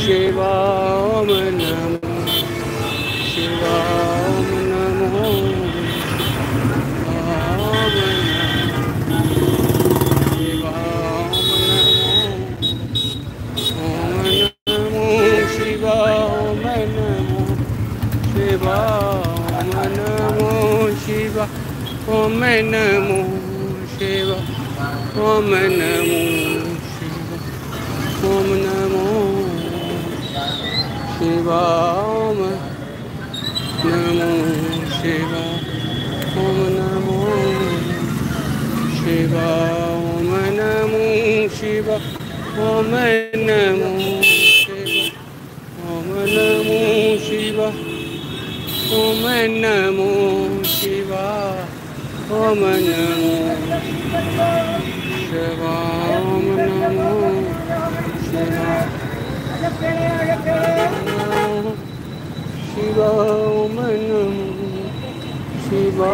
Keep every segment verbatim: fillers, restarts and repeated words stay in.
शिवा ओम नमो शिवा ओम नमो शिवा ओम नमो शिवा ओम नमो शिवा ओम नमो शिवा ओम नमो शिवा ओम नमो शिवा ओम नमो शिवा ओम नमो शिवा ओम नमो शिवा ओम नमो शिवा ओम नमो शिवा ओम नमो शिवा ओम नमो शिवा ओम नमो शिवा शिवा ओम नमो शिवा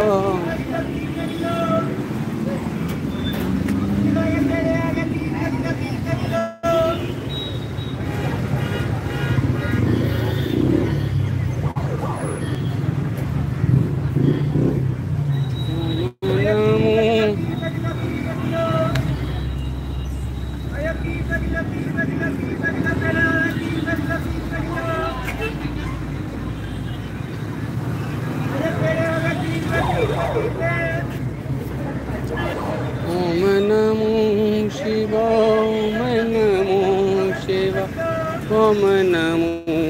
ओम नमो शिवा ओम नमो शिवा ओम नमो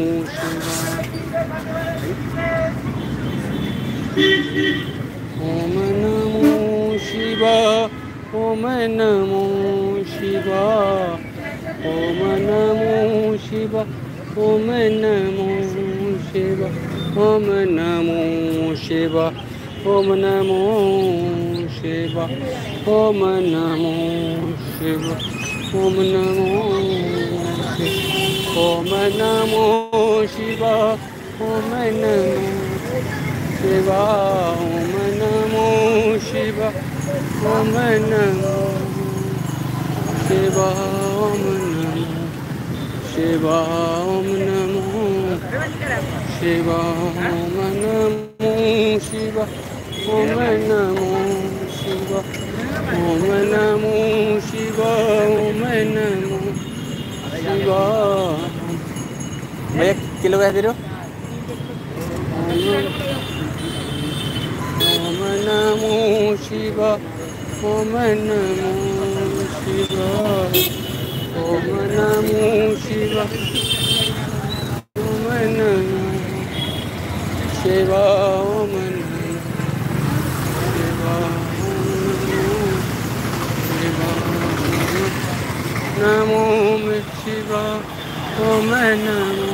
शिवा ओम नमो शिवा ओम नमो शिवा ओम नमो शिवा ओम नमो शिवा ओम नमो शिवा ओम नमो शिवा ओम नमो ओम नमो शिवा ओम नमो शिवा ओम नमो शिवा ओम नमो शिवा ओम नमो शिवा ओम नमो शिवा ओम नमो शिवा ओम नमो शिवा ओम नमो शिवा ओम नमो शिवा एक किलो कह दे रहे हो ओम नमो शिवा ओम नमो शिवा ओम नमो शिवा ओम नमो शिवा ओम नमो शिवा ओम नमो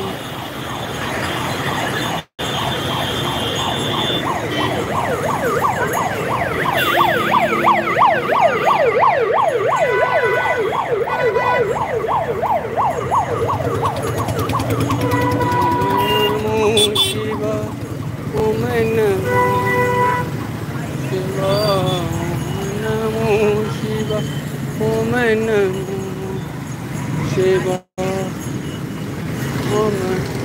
शिवा ओम नमो शिवा नमो शिवा ओम नमो शिवा ओम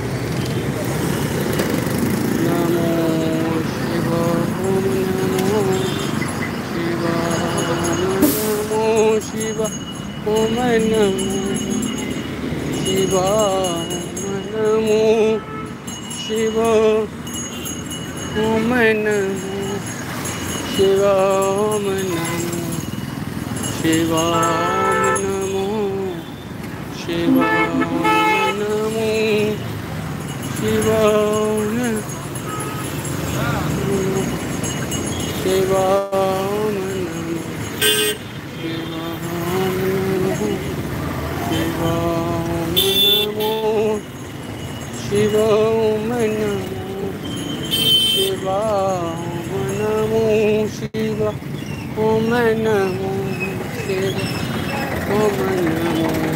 नमो शिवा ओम नमो शिवा नमो शिवा ओम नमो शिवा नमो शिवा ओम नमो शिवा ओम नमो शिवा नमो शिवा नमो शिवा शिवा नमो शिवा नमो शिवा नमो शिवा ओम नमो शिवा ओम नमो